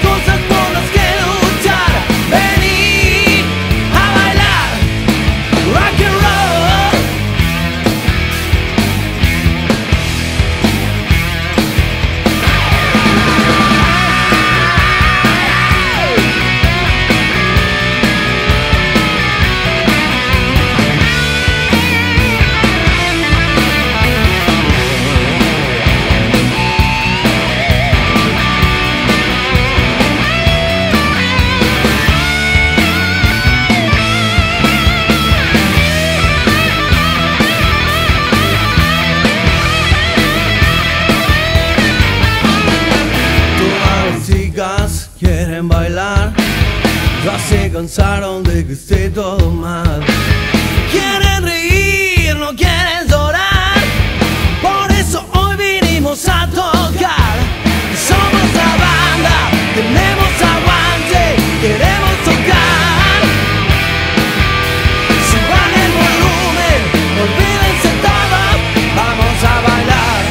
cosas por las que luchar. Vení a bailar rock and roll. Quieren bailar, ya se cansaron de que esté todo mal. Quieren reír, no quieren llorar, por eso hoy vinimos a tocar. Somos la banda, tenemos aguante, queremos tocar. Suban el volumen, olvídense todo, vamos a bailar.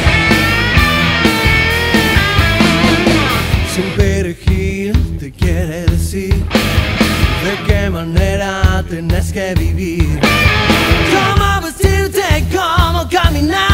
Sin perejil te quiere decir de qué manera tenés que vivir, cómo vestirte, cómo caminar.